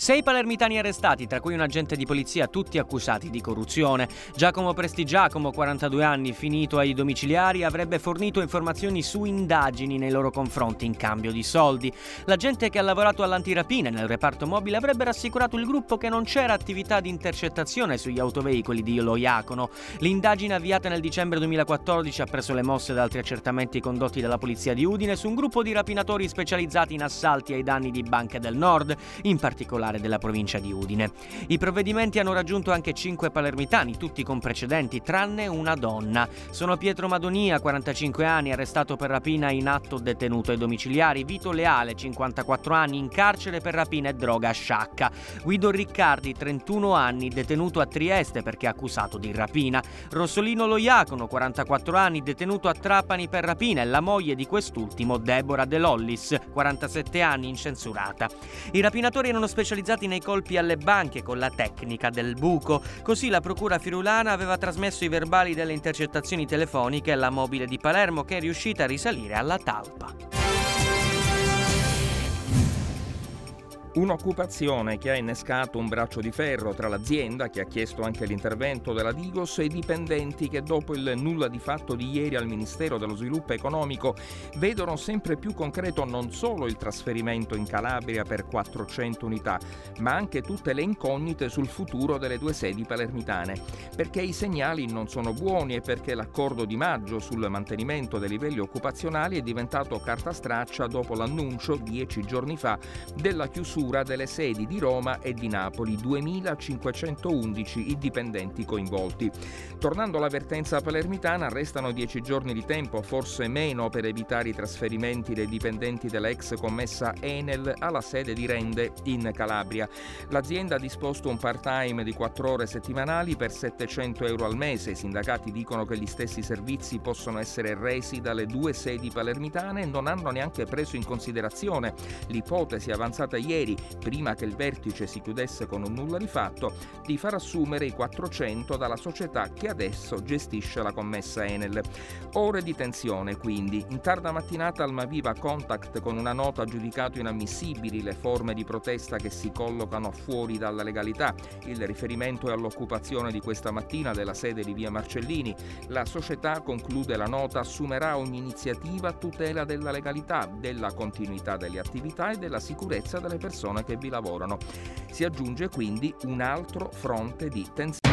6 palermitani arrestati, tra cui un agente di polizia, tutti accusati di corruzione. Giacomo Prestigiacomo, 42 anni, finito ai domiciliari, avrebbe fornito informazioni su indagini nei loro confronti in cambio di soldi. L'agente che ha lavorato all'antirapine nel reparto mobile avrebbe rassicurato il gruppo che non c'era attività di intercettazione sugli autoveicoli di Lo Iacono. L'indagine avviata nel dicembre 2014 ha preso le mosse da altri accertamenti condotti dalla polizia di Udine su un gruppo di rapinatori specializzati in assalti ai danni di banche del nord, in particolare della provincia di Udine. I provvedimenti hanno raggiunto anche 5 palermitani, tutti con precedenti, tranne una donna. Sono Pietro Madonia, 45 anni, arrestato per rapina in atto, detenuto ai domiciliari; Vito Leale, 54 anni, in carcere per rapina e droga a Sciacca; Guido Riccardi, 31 anni, detenuto a Trieste perché accusato di rapina; Rossolino Lo Iacono, 44 anni, detenuto a Trapani per rapina, e la moglie di quest'ultimo, Deborah De Lollis, 47 anni, incensurata. I rapinatori erano specializzati nei colpi alle banche con la tecnica del buco. Così la procura friulana aveva trasmesso i verbali delle intercettazioni telefoniche alla mobile di Palermo, che è riuscita a risalire alla talpa. Un'occupazione che ha innescato un braccio di ferro tra l'azienda, che ha chiesto anche l'intervento della Digos, e i dipendenti che dopo il nulla di fatto di ieri al Ministero dello Sviluppo Economico vedono sempre più concreto non solo il trasferimento in Calabria per 400 unità, ma anche tutte le incognite sul futuro delle due sedi palermitane, perché i segnali non sono buoni e perché l'accordo di maggio sul mantenimento dei livelli occupazionali è diventato carta straccia dopo l'annuncio 10 giorni fa della chiusura delle sedi di Roma e di Napoli, 2.511 i dipendenti coinvolti. Tornando all'avvertenza palermitana, restano 10 giorni di tempo, forse meno, per evitare i trasferimenti dei dipendenti della ex commessa Enel alla sede di Rende in Calabria. L'azienda ha disposto un part-time di 4 ore settimanali per 700 euro al mese. I sindacati dicono che gli stessi servizi possono essere resi dalle due sedi palermitane e non hanno neanche preso in considerazione l'ipotesi avanzata ieri, prima che il vertice si chiudesse con un nulla di fatto, di far assumere i 400 dalla società che adesso gestisce la commessa Enel. Ore di tensione, quindi. In tarda mattinata Almaviva Contact, con una nota, ha giudicato inammissibili le forme di protesta che si collocano fuori dalla legalità. Il riferimento è all'occupazione di questa mattina della sede di via Marcellini. La società, conclude la nota, assumerà ogni iniziativa a tutela della legalità, della continuità delle attività e della sicurezza delle persone che vi lavorano. Si aggiunge quindi un altro fronte di tensione.